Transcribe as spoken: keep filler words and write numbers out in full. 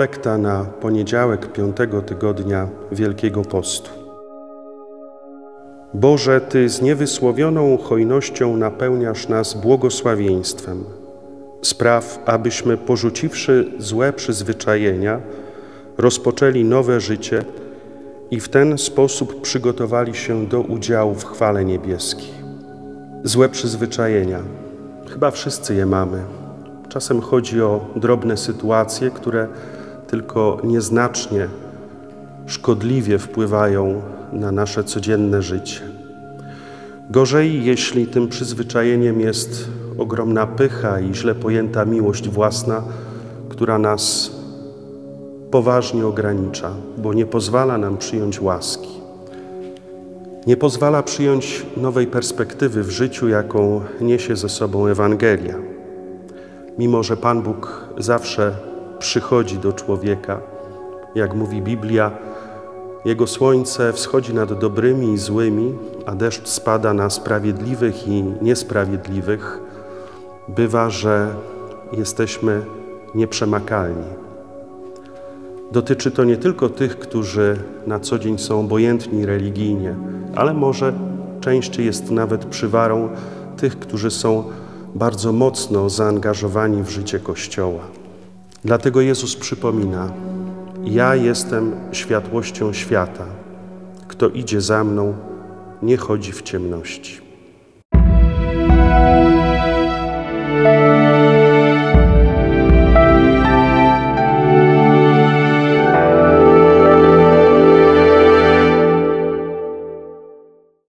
Kolekta na poniedziałek piątego tygodnia Wielkiego Postu. Boże, Ty z niewysłowioną hojnością napełniasz nas błogosławieństwem. Spraw, abyśmy porzuciwszy złe przyzwyczajenia, rozpoczęli nowe życie i w ten sposób przygotowali się do udziału w chwale niebieskiej. Złe przyzwyczajenia. Chyba wszyscy je mamy. Czasem chodzi o drobne sytuacje, które tylko nieznacznie, szkodliwie wpływają na nasze codzienne życie. Gorzej, jeśli tym przyzwyczajeniem jest ogromna pycha i źle pojęta miłość własna, która nas poważnie ogranicza, bo nie pozwala nam przyjąć łaski. Nie pozwala przyjąć nowej perspektywy w życiu, jaką niesie ze sobą Ewangelia. Mimo że Pan Bóg zawsze przychodzi do człowieka, jak mówi Biblia, Jego słońce wschodzi nad dobrymi i złymi, a deszcz spada na sprawiedliwych i niesprawiedliwych, bywa, że jesteśmy nieprzemakalni. Dotyczy to nie tylko tych, którzy na co dzień są obojętni religijnie, ale może częściej jest nawet przywarą tych, którzy są bardzo mocno zaangażowani w życie Kościoła. Dlatego Jezus przypomina: ja jestem światłością świata. Kto idzie za mną, nie chodzi w ciemności.